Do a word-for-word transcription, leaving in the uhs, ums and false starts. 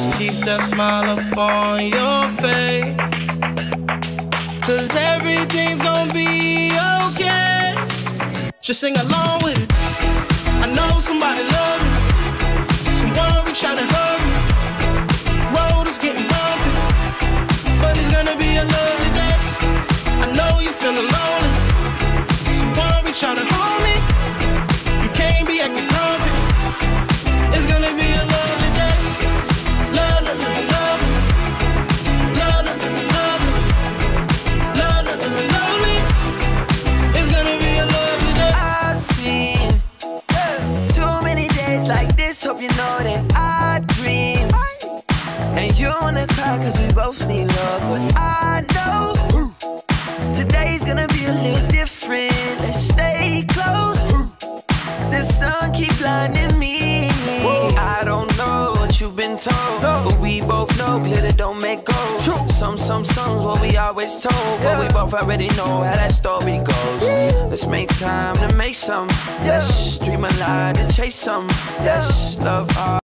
Just keep that smile up on your face, 'cause everything's gonna be okay. Just sing along with it. I know somebody love you, someone reach out and hug you. Road is getting bumpy, but it's gonna be a lovely day. I know you feeling lonely, someone reach out and hold me. You can't be acting grumpy. It's gonna be a lovely day. Love, love, love, love, love, love, love, love, love me. It's gonna be a lovely day. I've seen too many days like this. Hope you know that I dream. And you wanna cry 'cause we both need love, but I know today's gonna be a little different. Let's stay close. The sun keep blinding me. I don't know what you've been told, but we both know glitter don't make gold. Some, some songs what we always told, but we both already know how that story goes. Let's make time to make some. Let's dream a lie to chase some. Let's love our